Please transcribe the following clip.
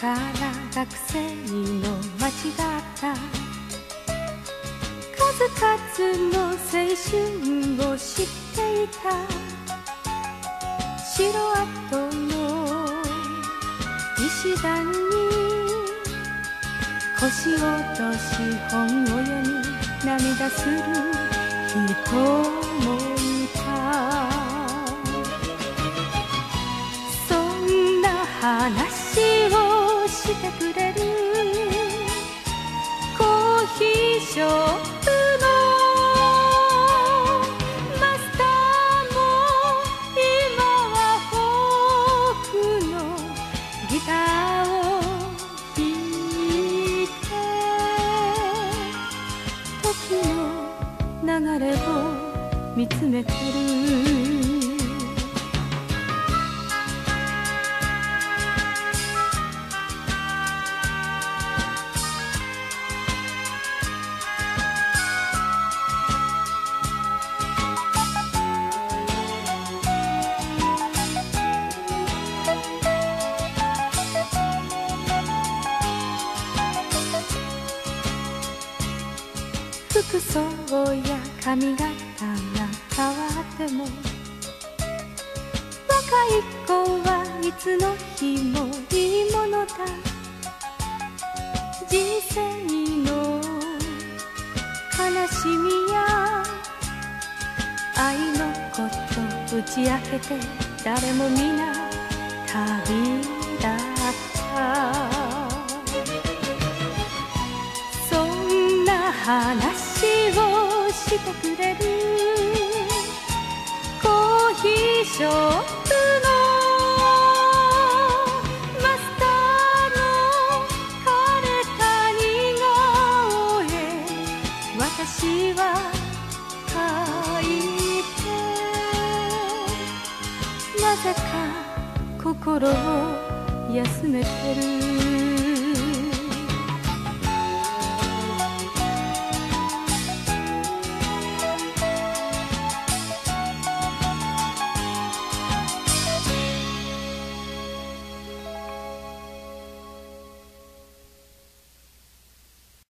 から学生の街だった。数々の青春を知っていた。城跡の石段に腰を落とし本を読み涙する人もいた。そんな話をしてくれるコーヒーショップのマスターも今はフォークのギターを弾いて時の流れを見つめてる。服装や髪型が変わっても若い子はいつの日もいいものだ。人生の悲しみや愛のこと打ち明けて誰も皆旅立った。そんな話をしてくれるコーヒーショップのマスターの枯れた似顔絵私は描いてなぜか心を休めてる。